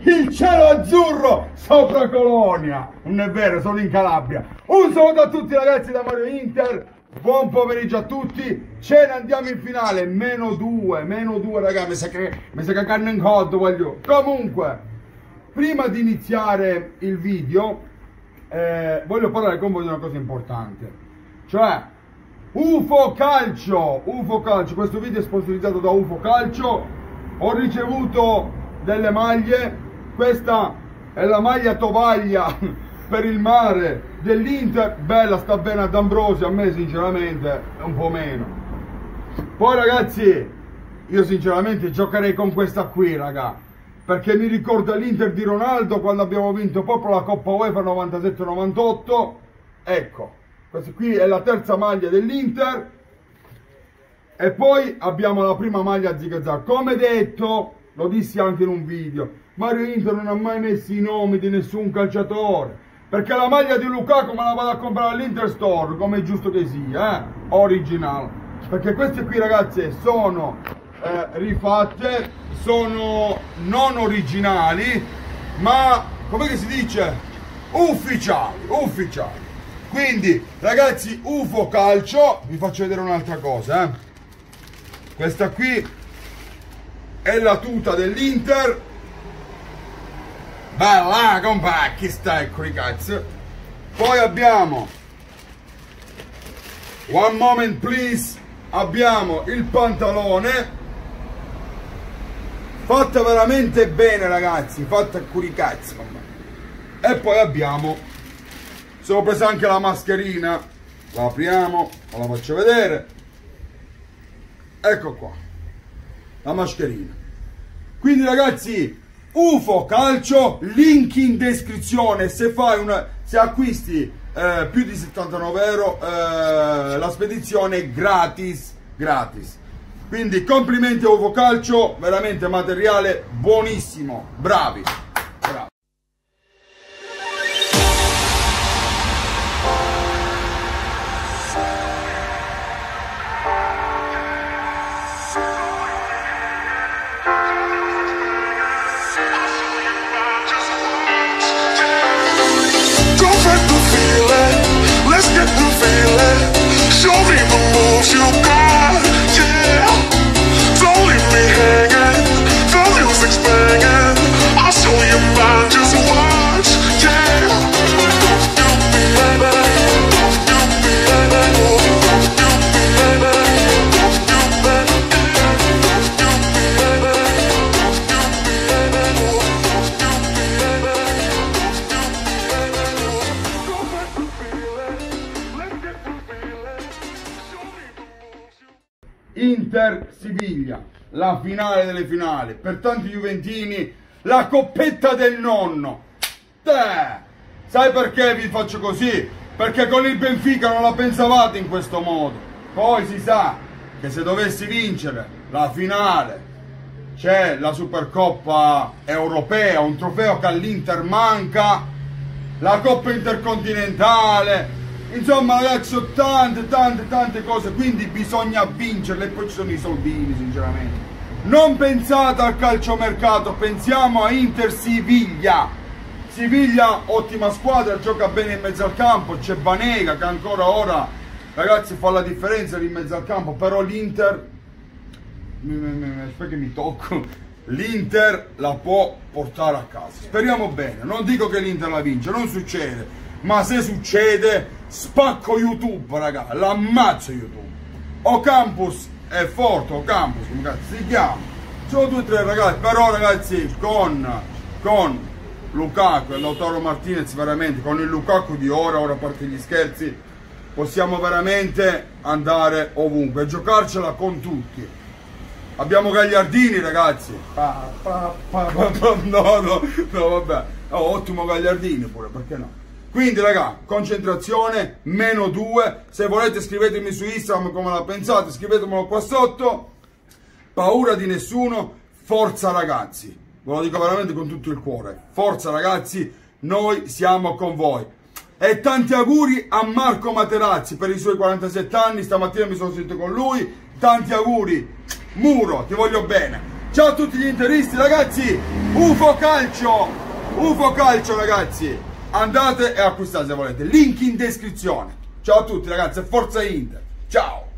il cielo azzurro sopra Colonia. Non è vero, sono in Calabria. Un saluto a tutti ragazzi da Mario Inter. Buon pomeriggio a tutti. Ce ne andiamo in finale. -2 ragazzi. Mi sa che canno in cotto voglio. Comunque, prima di iniziare il video voglio parlare con voi di una cosa importante. Cioè UFO Calcio. Questo video è sponsorizzato da UFO Calcio. Ho ricevuto delle maglie. Questa è la maglia tovaglia per il mare dell'Inter. Bella, sta bene ad Ambrosio. A me sinceramente è un po' meno. Poi ragazzi, io sinceramente giocherei con questa qui, raga, perché mi ricorda l'Inter di Ronaldo quando abbiamo vinto proprio la Coppa UEFA 97-98. Ecco, questa qui è la terza maglia dell'Inter. E poi abbiamo la prima maglia Zigazag. Come detto, lo dissi anche in un video, Mario Inter non ha mai messo i nomi di nessun calciatore, perché la maglia di Lukaku me la vado a comprare all'Inter Store, come è giusto che sia, original. Perché queste qui ragazzi sono rifatte, sono non originali, ma come che si dice? Ufficiali. Quindi ragazzi, UFO Calcio, vi faccio vedere un'altra cosa, Questa qui è la tuta dell'Inter. Bella, compa, chi sta con i cazzo. Poi abbiamo, one moment please, abbiamo il pantalone, fatta veramente bene ragazzi, fatta con i cazzi. E poi abbiamo, sono presa anche la mascherina, la apriamo, la faccio vedere. Ecco qua, la mascherina. Quindi ragazzi, UFO Calcio, link in descrizione. Se acquisti più di 79 euro, la spedizione è gratis. Quindi complimenti a UFO Calcio, veramente materiale buonissimo, bravi. Inter-Siviglia, la finale delle finali, per tanti juventini la coppetta del nonno. Sai perché vi faccio così? Perché con il Benfica non la pensavate in questo modo. Poi si sa che se dovessi vincere la finale c'è la Supercoppa europea, un trofeo che all'Inter manca, la Coppa Intercontinentale. Insomma ragazzi, sono tante cose, quindi bisogna vincerle. E poi ci sono i soldini, sinceramente. Non pensate al calciomercato, pensiamo a Inter-Siviglia. Siviglia, ottima squadra, gioca bene in mezzo al campo, c'è Banega che ancora ora, ragazzi, fa la differenza lì in mezzo al campo. Però l'Inter, aspetta che mi tocco, l'Inter la può portare a casa. Speriamo bene, non dico che l'Inter la vince, non succede. Ma se succede, spacco YouTube, raga, l'ammazzo YouTube. Ocampus è forte, Ocampus, come cazzo si chiama? Sono 2 o 3 ragazzi, però ragazzi, con Lukaku e Lautaro Martinez, veramente, con il Lukaku di ora a parte gli scherzi, possiamo veramente andare ovunque, giocarcela con tutti. Abbiamo Gagliardini, ragazzi. No, vabbè. Oh, ottimo Gagliardini pure, perché no? Quindi raga, concentrazione, -2, se volete scrivetemi su Instagram come la pensate, scrivetemelo qua sotto. Paura di nessuno, forza ragazzi, ve lo dico veramente con tutto il cuore, forza ragazzi, noi siamo con voi. E tanti auguri a Marco Materazzi per i suoi 47 anni, stamattina mi sono sentito con lui, tanti auguri, Muro, ti voglio bene. Ciao a tutti gli interisti, ragazzi. UFO Calcio ragazzi, andate e acquistate se volete, link in descrizione. Ciao a tutti ragazzi e forza Inter, ciao.